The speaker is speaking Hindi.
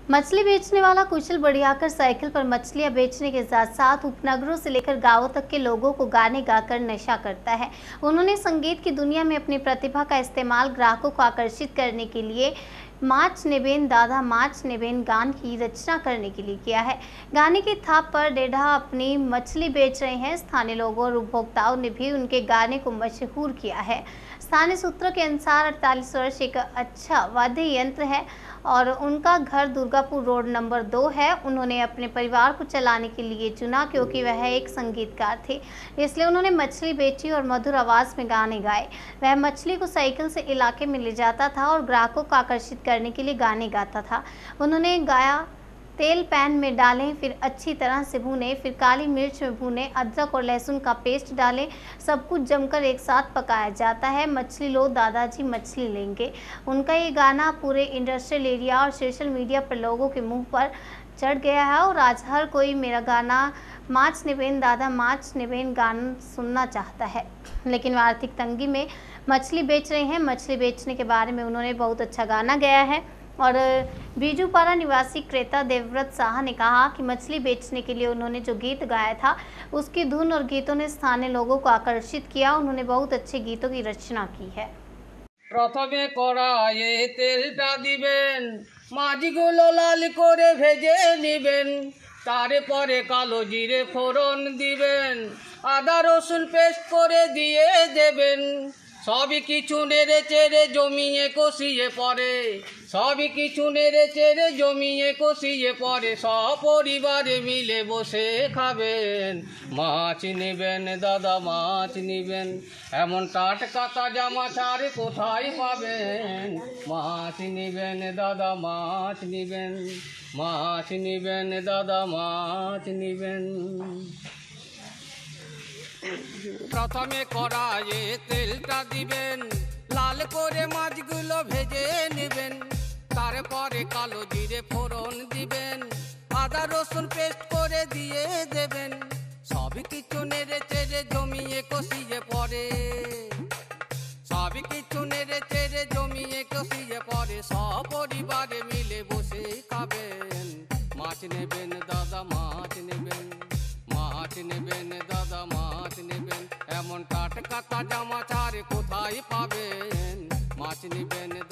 मछली बेचने वाला कुशल बढ़ियाकर साइकिल पर मछलियां बेचने के साथ साथ उपनगरों से लेकर गांवों तक के लोगों को गाने गाकर नशा करता है। उन्होंने संगीत की दुनिया में अपनी प्रतिभा का इस्तेमाल ग्राहकों को आकर्षित करने के लिए माच नेबेन दादा माच नेबेन गान की रचना करने के लिए किया है। गाने की थाप पर डेढ़ा अपनी मछली बेच रहे हैं। स्थानीय लोगों और उपभोक्ताओं ने भी उनके गाने को मशहूर किया है। स्थानीय सूत्रों के अनुसार 48 वर्ष एक अच्छा वाद्य यंत्र है और उनका घर दुर्गापुर रोड नंबर 2 है। उन्होंने अपने परिवार को चलाने के लिए चुना क्योंकि वह एक संगीतकार थे, इसलिए उन्होंने मछली बेची और मधुर आवाज़ में गाने गाए। वह मछली को साइकिल से इलाके में ले जाता था और ग्राहकों को आकर्षित करने के लिए गाने गाता था। उन्होंने गाया, तेल पैन में डालें, फिर अच्छी तरह से भूनें, फिर काली मिर्च में भूनें, अदरक और लहसुन का पेस्ट डालें, सब कुछ जमकर एक साथ पकाया जाता है। मछली लो दादाजी मछली लेंगे। उनका ये गाना पूरे इंडस्ट्रियल एरिया और सोशल मीडिया पर लोगों के मुंह पर चढ़ गया है और आज हर कोई मेरा गाना माच नेबेन दादा माच नेबेन गाना सुनना चाहता है। लेकिन वो आर्थिक तंगी में मछली बेच रहे हैं। मछली बेचने के बारे में उन्होंने बहुत अच्छा गाना गाया है और बीजूपारा निवासी क्रेता देवव्रत साहा ने कहा कि मछली बेचने के लिए उन्होंने जो गीत गाया था उसकी धुन और गीतों ने स्थानीय लोगों को आकर्षित किया। उन्होंने बहुत अच्छे गीतों की रचना की है। प्रथमे कड़ाइये तेलटा दिबेन, माछगुलो लाल करे भेजे निबेन, तारपरे कालो जिरे फोड़न दिबेन, आदा रसुन पेस्ट करे दिए देबेन। सबी किछु नेड़े चेड़े जमिए कषिए पड़े, सबी किछु नेड़े चेड़े जमिए कषिए पड़े, सपरिवारे मिले बसे खाबेन। माछ नेबेन दादा माछ नेबेन, एमन टाटका ताजा माछ आर कोथाय पाबेन। माछ नेबेन दादा माछ नेबेन, माछ नेबेन दादा माछ नेबेन। प्रथमे कड़ाइये तेलटा दिबेन, लाल करे माछगुलो भेजे नेबेन, तारपरे कालो जिरे फोड़न दिबेन, आदा रसुन पेस्ट करे दिए देबेन। सबी किछु नेड़े चेड़े जमिए कषिए पड़े, सबी किछु नेड़े चेड़े जमिए कषिए पड़े, सपरिवारे मिले बसे खाबेन। माछ नेबेन दादा माछ नेबेन, माछ नेबेन दादा माछ नेबेन, एमन टाटका ताजा माछ आर कोथाय पाबेन। माछ नेबेन